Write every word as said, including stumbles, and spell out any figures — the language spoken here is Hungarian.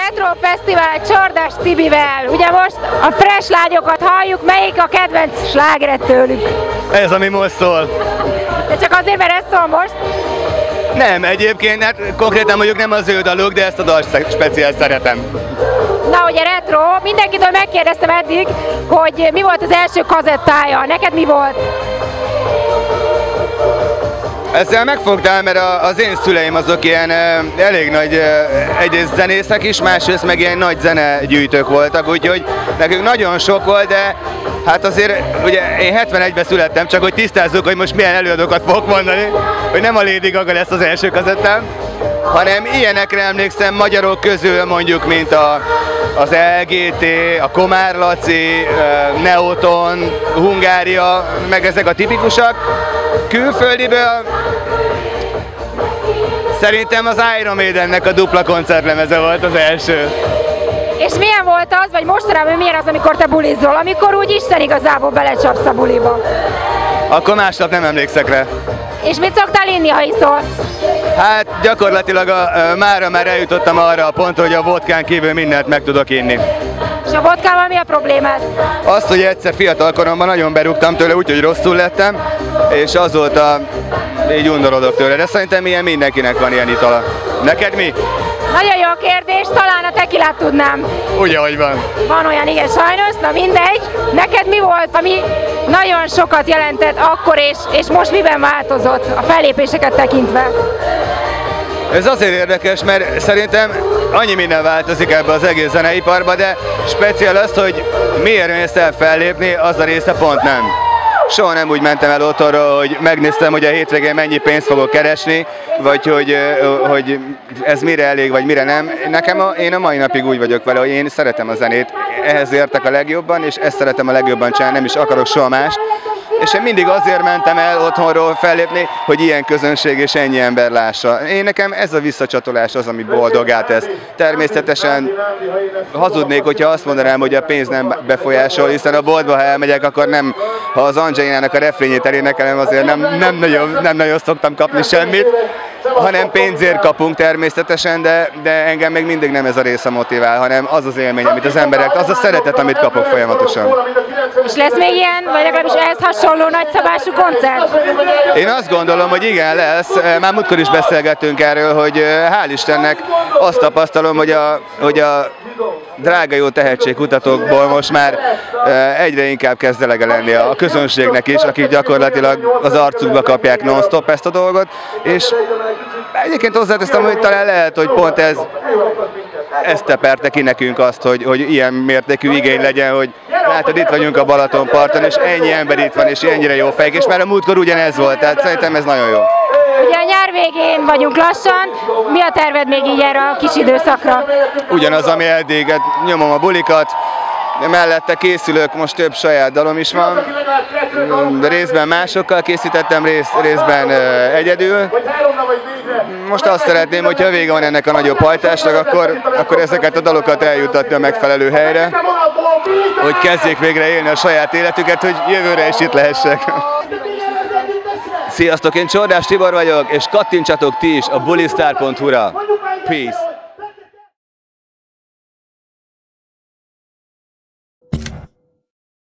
Retro Fesztivál Csordás Tibivel. Ugye most a fresh lányokat halljuk, melyik a kedvenc slágeret tőlük? Ez, ami most szól. De csak azért, mert ez szól most? Nem, egyébként, hát konkrétan mondjuk nem az ő daluk, de ezt a dalt speciál szeretem. Na ugye retro, mindenkitől megkérdeztem eddig, hogy mi volt az első kazettája. Neked mi volt? Ezzel megfogtál, mert az én szüleim azok ilyen elég nagy, egyrészt zenészek is, másrészt meg ilyen nagy zenegyűjtők voltak, úgyhogy nekünk nagyon sok volt, de hát azért, ugye én hetvenegyben születtem, csak hogy tisztázzuk, hogy most milyen előadókat fogok mondani, hogy nem a Lady Gaga lesz az első kazettám, hanem ilyenekre emlékszem magyarok közül mondjuk, mint a, az el gé té, a Komár Laci, Neoton, Hungária, meg ezek a tipikusak. Külföldiből szerintem az Iron Maidennek a dupla koncertlemeze volt az első. És milyen volt az, vagy mostanában milyen az, amikor te bulizol, amikor úgy Isten igazából belecsapsz a buliba? Akkor másnap nem emlékszek rá. És mit szoktál inni, ha iszol? Hát gyakorlatilag a, a, mára már eljutottam arra a pontra, hogy a vodkán kívül mindent meg tudok inni. És a vodkával mi a problémád? Azt, hogy egyszer fiatal koromban nagyon berúgtam tőle, úgyhogy rosszul lettem, és azóta így undorodok tőle, de szerintem ilyen mindenkinek van ilyen itala. Neked mi? Nagyon jó kérdés, talán a tekilát tudnám. Úgy, ahogy van. Van olyan, igen, sajnos, na mindegy. Neked mi volt, ami nagyon sokat jelentett akkor, és, és most miben változott a fellépéseket tekintve? Ez azért érdekes, mert szerintem annyi minden változik ebbe az egész zeneiparba, de speciál az, hogy miért mész el fellépni, az a része pont nem. Soha nem úgy mentem el otthonról, hogy megnéztem, hogy a hétvégén mennyi pénzt fogok keresni, vagy hogy, hogy ez mire elég, vagy mire nem. Nekem a, én a mai napig úgy vagyok vele, hogy én szeretem a zenét, ehhez értek a legjobban, és ezt szeretem a legjobban csinálni, nem is akarok soha mást. És én mindig azért mentem el otthonról fellépni, hogy ilyen közönség és ennyi ember lássa. Én nekem ez a visszacsatolás az, ami boldogá tesz. Természetesen hazudnék, hogyha azt mondanám, hogy a pénz nem befolyásol, hiszen a boltba, ha elmegyek, akkor nem, ha az Angelinának a refrényét elénekelem, azért nem, nem, nagyon, nem nagyon szoktam kapni semmit, hanem pénzért kapunk természetesen, de, de engem még mindig nem ez a része motivál, hanem az az élmény, amit az emberek, az a szeretet, amit kapok folyamatosan. És lesz még ilyen, vagy legalábbis ehhez hasonló nagyszabású koncert? Én azt gondolom, hogy igen, lesz. Már múltkor is beszélgettünk erről, hogy hál' Istennek azt tapasztalom, hogy a, hogy a drága jó tehetségkutatókból most már egyre inkább kezd elege lenni a közönségnek is, akik gyakorlatilag az arcukba kapják non-stop ezt a dolgot, és egyébként hozzáteszem, hogy talán lehet, hogy pont ez ezt teperte ki nekünk azt, hogy, hogy ilyen mértékű igény legyen, hogy látod, itt vagyunk a Balatonparton, és ennyi ember itt van, és ennyire jó fejek, és már a múltkor ugyanez volt, tehát szerintem ez nagyon jó. Ugye a nyár végén vagyunk lassan, mi a terved még így erre a kis időszakra? Ugyanaz, ami eddig, nyomom a bulikat, mellette készülök, most több saját dalom is van, részben másokkal készítettem, rész, részben egyedül. Most azt szeretném, hogyha vége van ennek a nagyobb hajtásnak, akkor, akkor ezeket a dalokat eljutatni a megfelelő helyre, hogy kezdjék végre élni a saját életüket, hogy jövőre is itt lehessek. Sziasztok, én Csordás Tibor vagyok, és kattintsatok ti is a bulistar pont hu-ra. Peace!